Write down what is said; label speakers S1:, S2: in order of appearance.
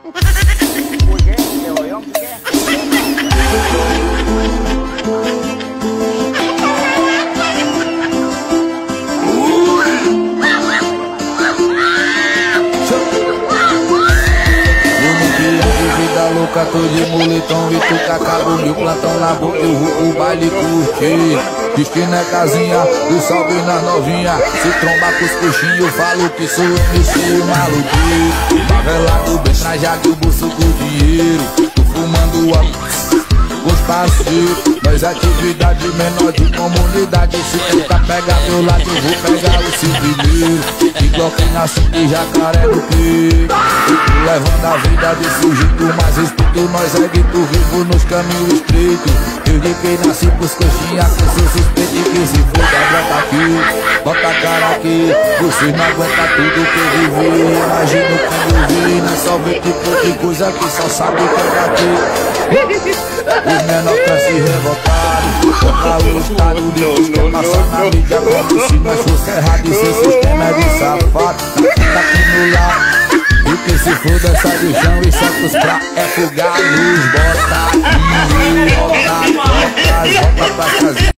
S1: Louca, tô de moletom e tu cacado meu plantão na boca, eu vou o baile curtir. Diz que não é casinha, eu salve nas novinha. Se tromba com os coxinhos, eu falo que sou MC maluquinho. Favelado bem trajado, o bolso com dinheiro. Tô fumando a os parceiros. Nós atividade menor de comunidade. Se tentar pegar meu lado, eu vou pegar o seu primeiro. Igual quem nasce de jacaré do que levando a vida desse jeito, mas respeito nós é grito vivo nos caminhos estreitos. Eu de quem nasci pros coxinhas, que sou suspeito que se foda, bota aqui, bota a cara aqui. Você não aguenta tudo que eu vivi, imagino quando eu vi. Não é só ver tipo de coisa que só sabe que é daqui. Os menor pra se revoltar, contra o estado de que passar na mídia como se nós fosse errado. E seu sistema é de safado, tá aqui no lado. E que se foda, sai do chão e solta os pra é fugar a luz. Bota aqui, volta pra casa.